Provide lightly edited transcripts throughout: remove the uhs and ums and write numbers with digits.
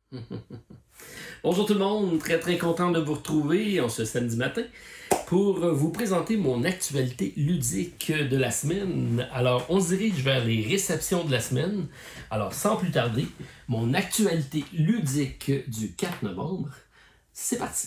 Bonjour tout le monde, très content de vous retrouver en ce samedi matin pour vous présenter mon actualité ludique de la semaine. Alors, on se dirige vers les réceptions de la semaine. Alors, sans plus tarder, mon actualité ludique du 4 novembre, c'est parti!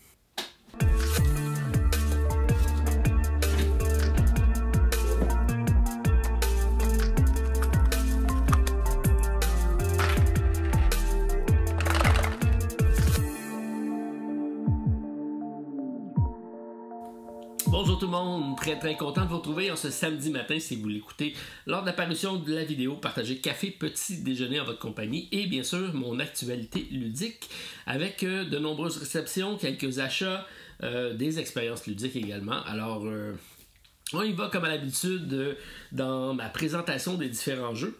Bonjour tout le monde, très content de vous retrouver en ce samedi matin si vous l'écoutez lors de l'apparition de la vidéo. Partagez café, petit déjeuner en votre compagnie et bien sûr mon actualité ludique avec de nombreuses réceptions, quelques achats, des expériences ludiques également. Alors on y va comme à l'habitude dans ma présentation des différents jeux.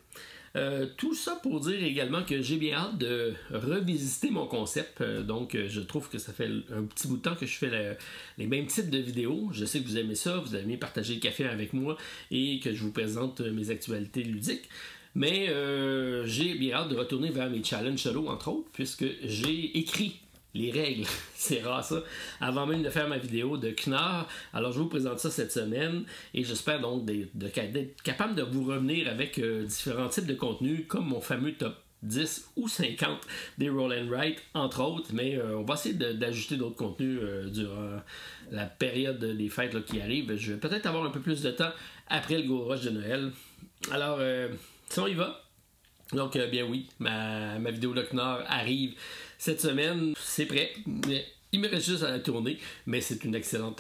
Tout ça pour dire également que j'ai bien hâte de revisiter mon concept. Donc, je trouve que ça fait un petit bout de temps que je fais les mêmes types de vidéos. Je sais que vous aimez ça, vous aimez partager le café avec moi et que je vous présente mes actualités ludiques. Mais j'ai bien hâte de retourner vers mes challenges solo, entre autres, puisque j'ai écrit les règles, c'est rare ça, avant même de faire ma vidéo de Knar. Alors je vous présente ça cette semaine et j'espère donc d'être capable de vous revenir avec différents types de contenus comme mon fameux top 10 ou 50 des Roll and Write entre autres, mais on va essayer d'ajouter d'autres contenus durant la période des fêtes là, qui arrive. Je vais peut-être avoir un peu plus de temps après le gros rush de Noël. Alors si on y va, donc bien oui, ma vidéo de Knar arrive cette semaine, c'est prêt. Il me reste juste à la tourner, mais c'est un excellent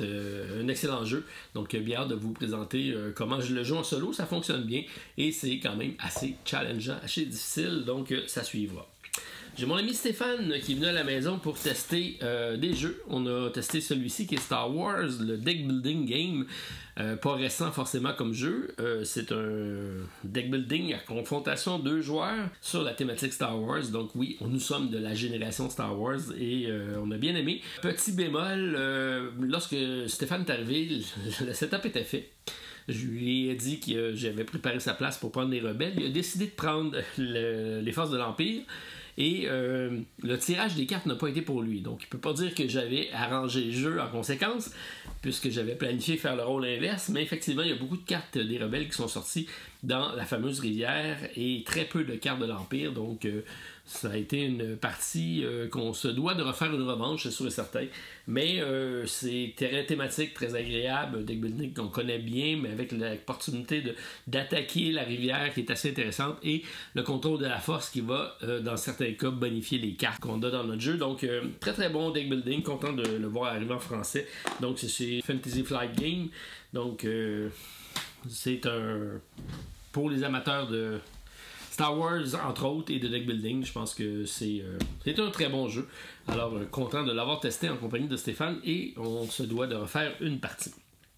jeu. Donc bien hâte de vous présenter comment je le joue en solo, ça fonctionne bien et c'est quand même assez challengeant, assez difficile, donc ça suivra. J'ai mon ami Stéphane qui est venu à la maison pour tester des jeux. On a testé celui-ci qui est Star Wars, le Deck Building Game. Pas récent forcément comme jeu. C'est un deck building à confrontation 2 joueurs sur la thématique Star Wars. Donc oui, nous sommes de la génération Star Wars et on a bien aimé. Petit bémol, lorsque Stéphane est arrivé, le setup était fait. Je lui ai dit que j'avais préparé sa place pour prendre les rebelles. Il a décidé de prendre les forces de l'Empire. Et le tirage des cartes n'a pas été pour lui. Donc, il ne peut pas dire que j'avais arrangé le jeu en conséquence, puisque j'avais planifié faire le rôle inverse. Mais effectivement, il y a beaucoup de cartes des rebelles qui sont sorties dans la fameuse rivière et très peu de cartes de l'Empire. Donc, ça a été une partie qu'on se doit de refaire une revanche, c'est sûr et certain. Mais c'est très thématique, très agréable, deck building qu'on connaît bien, mais avec l'opportunité d'attaquer la rivière qui est assez intéressante et le contrôle de la force qui va, dans certains cas, bonifier les cartes qu'on a dans notre jeu. Donc, très bon deck building, content de le voir arriver en français. Donc, c'est chez Fantasy Flight Game. Donc, c'est pour les amateurs de Star Wars, entre autres, et de deck building, je pense que c'est un très bon jeu. Alors, content de l'avoir testé en compagnie de Stéphane et on se doit de refaire une partie.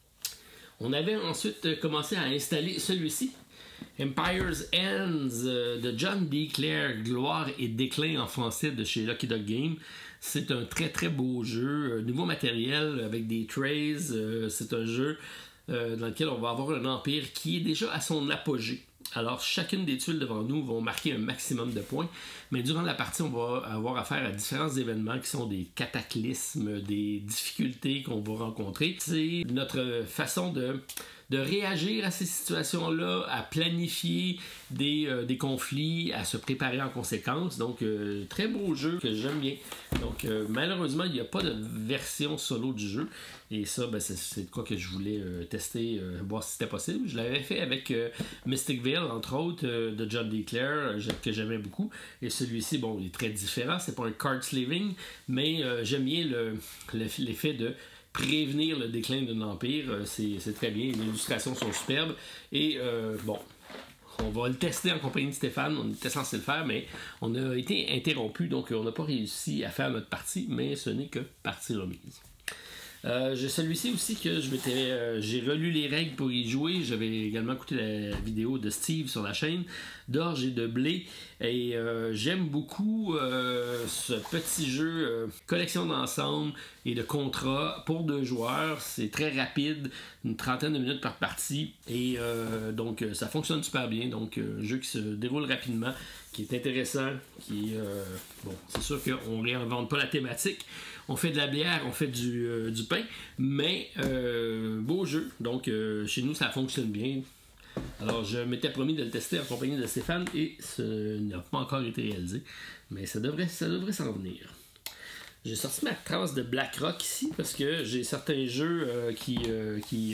On avait ensuite commencé à installer celui-ci, Empire's Ends de John D. Clair, Gloire et déclin en français de chez Lucky Duck Game. C'est un très beau jeu, nouveau matériel avec des trays. C'est un jeu dans lequel on va avoir un empire qui est déjà à son apogée. Alors, chacune des tuiles devant nous vont marquer un maximum de points, mais durant la partie, on va avoir affaire à différents événements qui sont des cataclysmes, des difficultés qu'on va rencontrer. C'est notre façon de réagir à ces situations-là, à planifier des conflits, à se préparer en conséquence. Donc, très beau jeu que j'aime bien. Donc, malheureusement, il n'y a pas de version solo du jeu. Et ça, ben, c'est de quoi que je voulais tester, voir si c'était possible. Je l'avais fait avec Mysticville, entre autres, de John D. Clair, que j'aimais beaucoup. Et celui-ci, bon, il est très différent. C'est pas un card slaving, mais j'aime bien l'effet de prévenir le déclin d'un empire. C'est très bien. Les illustrations sont superbes. Et bon, on va le tester en compagnie de Stéphane. On était censé le faire, mais on a été interrompu. Donc, on n'a pas réussi à faire notre partie, mais ce n'est que partie remise. J'ai celui-ci aussi que j'ai relu les règles pour y jouer. J'avais également écouté la vidéo de Steve sur la chaîne d'Orge et de Blé et j'aime beaucoup ce petit jeu collection d'ensemble et de contrats pour 2 joueurs. C'est très rapide, une trentaine de minutes par partie et donc ça fonctionne super bien. Donc jeu qui se déroule rapidement, qui est intéressant, bon, c'est sûr qu'on ne réinvente pas la thématique. On fait de la bière, on fait du pain, mais beau jeu. Donc, chez nous, ça fonctionne bien. Alors, je m'étais promis de le tester en compagnie de Stéphane et ce n'a pas encore été réalisé. Mais ça devrait s'en venir. J'ai sorti ma trace de BlackRock ici parce que j'ai certains jeux qui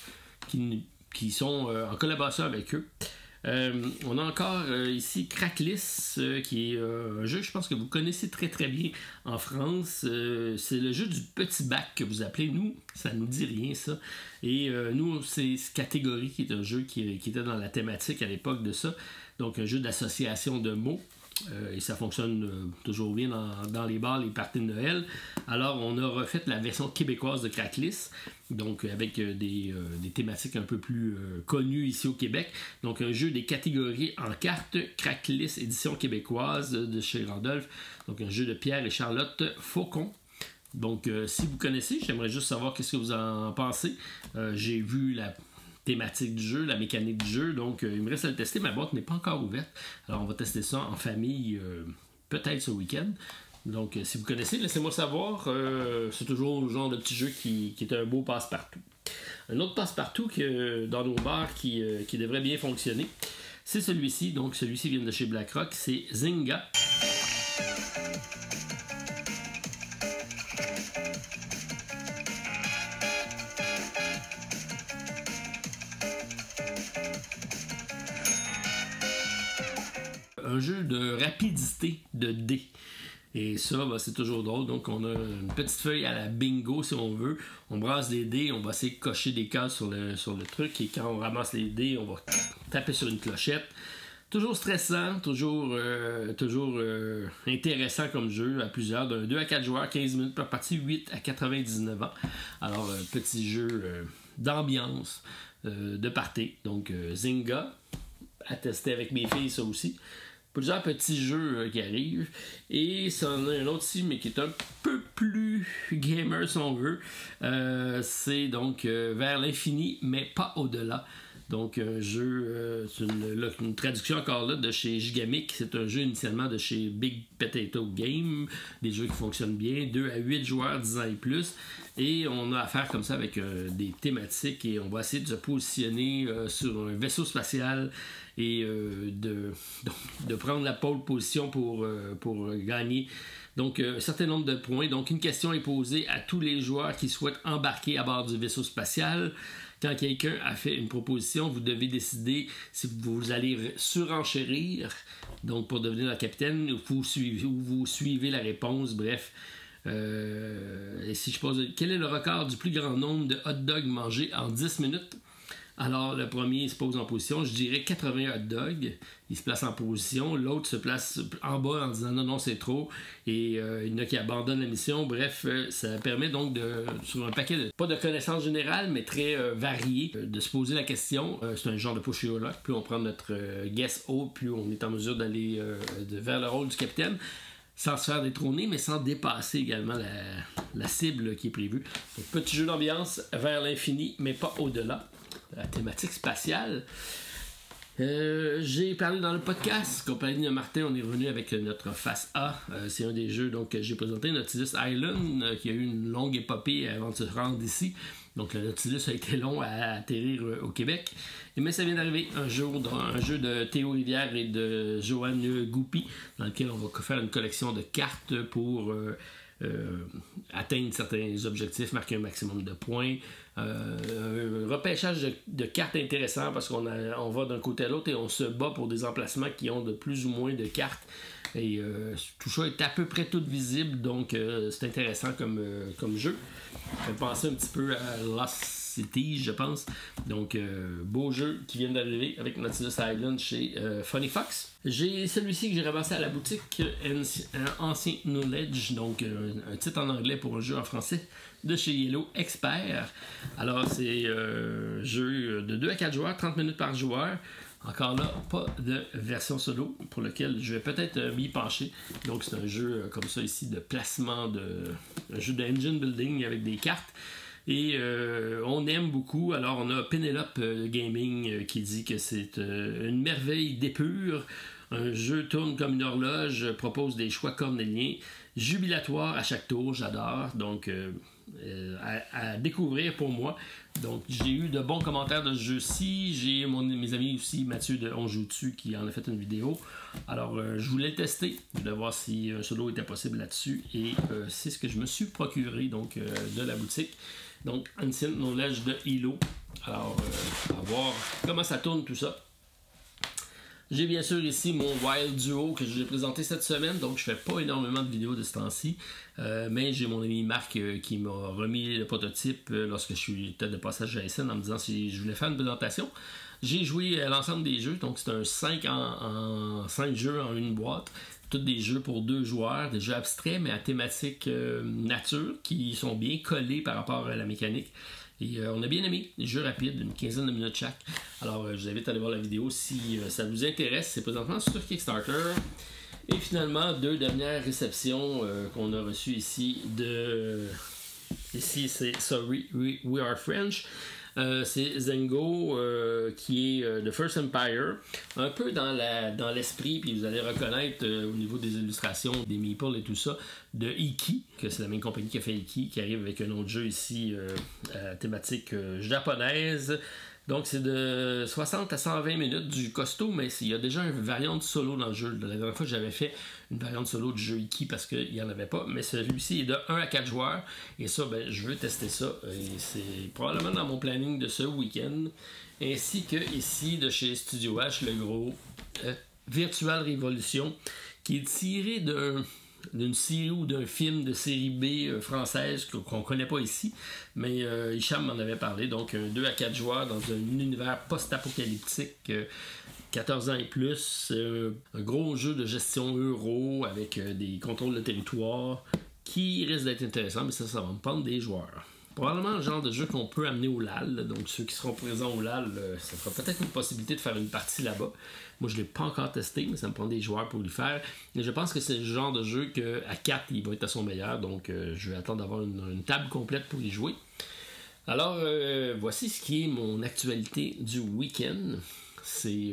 sont en collaboration avec eux. On a encore ici Cracklis, qui est un jeu, je pense que vous connaissez très très bien en France. C'est le jeu du petit bac que vous appelez. Nous, ça ne nous dit rien ça. Et nous, c'est Catégorie qui est un jeu qui était dans la thématique à l'époque de ça. Donc un jeu d'association de mots. Et ça fonctionne toujours bien dans les bars, les parties de Noël. Alors, on a refait la version québécoise de Cracklis, donc avec des thématiques un peu plus connues ici au Québec. Donc, un jeu des catégories en cartes, Cracklis, édition québécoise de chez Randolph. Donc, un jeu de Pierre et Charlotte Faucon. Donc, si vous connaissez, j'aimerais juste savoir qu'est-ce que vous en pensez. J'ai vu la thématique du jeu, la mécanique du jeu, donc il me reste à le tester. Ma boîte n'est pas encore ouverte, alors on va tester ça en famille peut-être ce week-end. Donc si vous connaissez, laissez-moi savoir. C'est toujours le genre de petit jeu qui est un beau passe-partout. Un autre passe-partout dans nos bars qui devrait bien fonctionner, c'est celui-ci. Donc celui-ci vient de chez BlackRock, c'est Zynga. Un jeu de rapidité de dés. Et ça, c'est toujours drôle. Donc, on a une petite feuille à la bingo, si on veut. On brasse des dés, on va essayer de cocher des cases sur le truc. Et quand on ramasse les dés, on va taper sur une clochette. Toujours stressant, toujours intéressant comme jeu à plusieurs. D'un 2 à 4 joueurs, 15 minutes par partie, 8 à 99 ans. Alors, petit jeu d'ambiance, de party. Donc, Zynga, à tester avec mes filles, ça aussi. Plusieurs petits jeux qui arrivent. Et ça en a un autre ici, mais qui est un peu plus gamer si on veut. C'est donc Vers l'infini, mais pas au-delà. Donc un jeu, c'est une traduction encore là de chez Gigamic. C'est un jeu initialement de chez Big Potato Game. Des jeux qui fonctionnent bien. 2 à 8 joueurs, 10 ans et plus. Et on a affaire comme ça avec des thématiques. Et on va essayer de se positionner sur un vaisseau spatial et de prendre la pole position pour gagner. Donc, un certain nombre de points. Donc, une question est posée à tous les joueurs qui souhaitent embarquer à bord du vaisseau spatial. Quand quelqu'un a fait une proposition, vous devez décider si vous allez surenchérir, donc pour devenir le capitaine, ou vous suivez la réponse. Bref. Et si je pose quel est le record du plus grand nombre de hot dogs mangés en 10 minutes? Alors, le premier se pose en position, je dirais 80 hot dogs. Il se place en position. L'autre se place en bas en disant non, c'est trop. Et il y en a qui abandonnent la mission. Bref, ça permet donc sur un paquet pas de connaissances générales, mais très variées, de se poser la question. C'est un genre de push your luck. Plus on prend notre guess haut, plus on est en mesure d'aller vers le rôle du capitaine. Sans se faire détrôner, mais sans dépasser également la cible qui est prévue. Donc, petit jeu d'ambiance vers l'infini, mais pas au-delà. La thématique spatiale. J'ai parlé dans le podcast, compagnie de Martin, on est revenu avec notre face A. C'est un des jeux donc, que j'ai présenté, Nautilus Island, qui a eu une longue épopée avant de se rendre ici. Donc le Nautilus a été long à atterrir au Québec. Mais ça vient d'arriver un jeu de Théo Rivière et de Joanne Goupy, dans lequel on va faire une collection de cartes pour atteindre certains objectifs, marquer un maximum de points. Un repêchage de cartes intéressant parce qu'on va d'un côté à l'autre et on se bat pour des emplacements qui ont de plus ou moins de cartes. Et tout ça est à peu près tout visible, donc c'est intéressant comme jeu. Ça fait penser un petit peu à Lost City, je pense. Donc, beau jeu qui vient d'arriver avec Nautilus Island chez Funny Fox. J'ai celui-ci que j'ai ramassé à la boutique, Ancient Knowledge, donc un titre en anglais pour un jeu en français de chez Yellow Expert. Alors, c'est un jeu de 2 à 4 joueurs, 30 minutes par joueur. Encore là, pas de version solo pour lequel je vais peut-être m'y pencher. Donc, c'est un jeu comme ça ici de placement, un jeu d'engine building avec des cartes. Et on aime beaucoup. Alors, on a Penelope Gaming qui dit que c'est une merveille d'épure. Un jeu tourne comme une horloge, propose des choix cornéliens, jubilatoires à chaque tour, j'adore. Donc, à découvrir pour moi. Donc, j'ai eu de bons commentaires de ce jeu-ci. J'ai mes amis aussi, Mathieu de On Joue Dessus, qui en a fait une vidéo. Alors, je voulais le tester. Je voulais voir si un solo était possible là-dessus. Et c'est ce que je me suis procuré donc, de la boutique. Donc, Ancient Knowledge de Hilo. Alors, on va voir comment ça tourne tout ça. J'ai bien sûr ici mon Wild Duo que je vous ai présenté cette semaine, donc je fais pas énormément de vidéos de ce temps-ci, mais j'ai mon ami Marc qui m'a remis le prototype lorsque je suis de passage à SN en me disant si je voulais faire une présentation. J'ai joué à l'ensemble des jeux, donc c'est un 5 jeux en une boîte, tous des jeux pour 2 joueurs, des jeux abstraits mais à thématique nature qui sont bien collés par rapport à la mécanique. Et on a bien aimé, les jeux rapides, une quinzaine de minutes chaque. Alors je vous invite à aller voir la vidéo si ça vous intéresse. C'est présentement sur Kickstarter. Et finalement, 2 dernières réceptions qu'on a reçues ici de... Ici c'est Sorry We Are French. C'est Zengo qui est The First Empire, un peu dans l'esprit, puis vous allez reconnaître au niveau des illustrations, des meeples et tout ça, de Iki, que c'est la même compagnie qui a fait Iki, qui arrive avec un autre jeu ici thématique japonaise. Donc c'est de 60 à 120 minutes du costaud, mais il y a déjà une variante solo dans le jeu. La dernière fois j'avais fait une variante solo du jeu Iki parce qu'il n'y en avait pas, mais celui-ci est de 1 à 4 joueurs, et ça, ben, je veux tester ça, et c'est probablement dans mon planning de ce week-end, ainsi que ici de chez Studio H, le gros Virtual Revolution, qui est tiré d'une série ou d'un film de série B française qu'on ne connaît pas ici, mais Hicham m'en avait parlé, donc un 2 à 4 joueurs dans un univers post-apocalyptique, 14 ans et plus, un gros jeu de gestion euro avec des contrôles de territoire qui risque d'être intéressant, mais ça va me prendre des joueurs. Probablement le genre de jeu qu'on peut amener au LAL, donc ceux qui seront présents au LAL, ça fera peut-être une possibilité de faire une partie là-bas. Moi je ne l'ai pas encore testé, mais ça me prend des joueurs pour le faire. Mais je pense que c'est le genre de jeu qu'à 4 il va être à son meilleur, donc je vais attendre d'avoir une table complète pour y jouer. Alors voici ce qui est mon actualité du week-end. C'est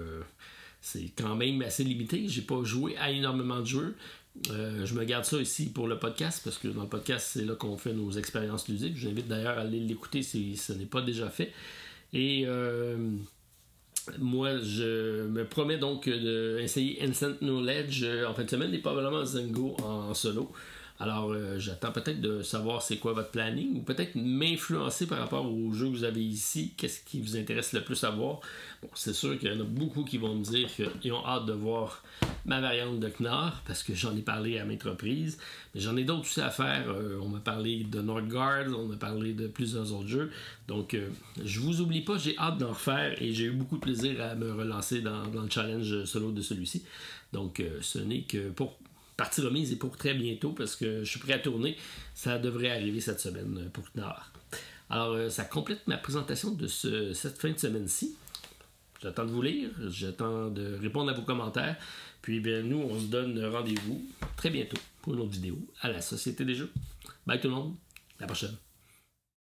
quand même assez limité, j'ai pas joué à énormément de jeux. Je me garde ça ici pour le podcast parce que dans le podcast c'est là qu'on fait nos expériences ludiques. Je vous invite d'ailleurs à aller l'écouter si ce n'est pas déjà fait. Et moi je me promets donc d'essayer Ancient Knowledge en fin de semaine et probablement Zengo en solo. Alors j'attends peut-être de savoir c'est quoi votre planning ou peut-être m'influencer par rapport au jeu que vous avez ici. Qu'est-ce qui vous intéresse le plus à voir? Bon, c'est sûr qu'il y en a beaucoup qui vont me dire qu'ils ont hâte de voir ma variante de Knar parce que j'en ai parlé à maintes reprises. Mais j'en ai d'autres aussi à faire. On m'a parlé de Northgard, on m'a parlé de plusieurs autres jeux. Donc je vous oublie pas, j'ai hâte d'en refaire et j'ai eu beaucoup de plaisir à me relancer dans le challenge solo de celui-ci. Donc ce n'est que pour partie remise et pour très bientôt parce que je suis prêt à tourner. Ça devrait arriver cette semaine pour Knar. Alors, ça complète ma présentation de cette fin de semaine-ci. J'attends de vous lire, j'attends de répondre à vos commentaires. Puis, bien, nous, on se donne rendez-vous très bientôt pour une autre vidéo à la Société des Jeux. Bye tout le monde, à la prochaine.